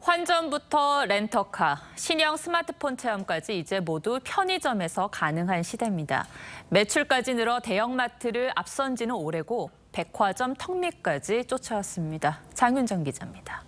환전부터 렌터카, 신형 스마트폰 체험까지 이제 모두 편의점에서 가능한 시대입니다. 매출까지 늘어 대형마트를 앞선 지는 오래고 백화점 턱밑까지 쫓아왔습니다. 장윤정 기자입니다.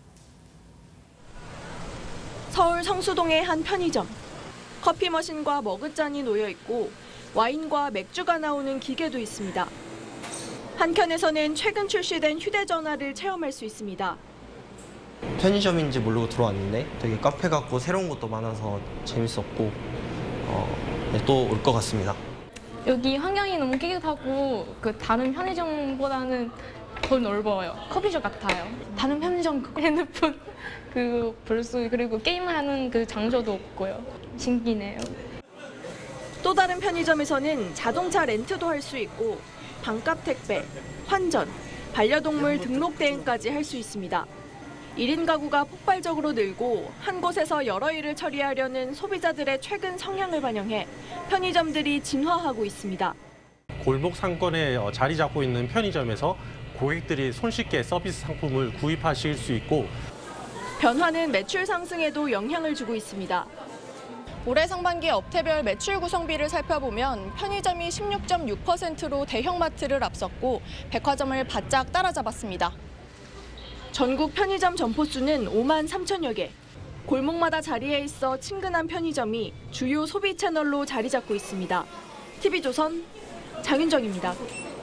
서울 성수동의 한 편의점. 커피 머신과 머그잔이 놓여 있고 와인과 맥주가 나오는 기계도 있습니다. 한켠에서는 최근 출시된 휴대전화를 체험할 수 있습니다. 편의점인지 모르고 들어왔는데 되게 카페 같고 새로운 것도 많아서 재밌었고 또 올 것 같습니다. 여기 환경이 너무 깨끗하고 다른 편의점보다는 더 넓어요. 커피숍 같아요. 다른 편의점 핸드폰 볼 수 그리고 게임하는 장소도 없고요. 신기해요. 또 다른 편의점에서는 자동차 렌트도 할 수 있고 반값 택배, 환전, 반려동물 등록 대행까지 할 수 있습니다. 1인 가구가 폭발적으로 늘고 한 곳에서 여러 일을 처리하려는 소비자들의 최근 성향을 반영해 편의점들이 진화하고 있습니다. 골목 상권에 자리 잡고 있는 편의점에서 고객들이 손쉽게 서비스 상품을 구입하실 수 있고 변화는 매출 상승에도 영향을 주고 있습니다. 올해 상반기 업태별 매출 구성비를 살펴보면 편의점이 16.6%로 대형마트를 앞섰고 백화점을 바짝 따라잡았습니다. 전국 편의점 점포 수는 5만 3천여 개. 골목마다 자리에 있어 친근한 편의점이 주요 소비 채널로 자리 잡고 있습니다. TV조선 장윤정입니다.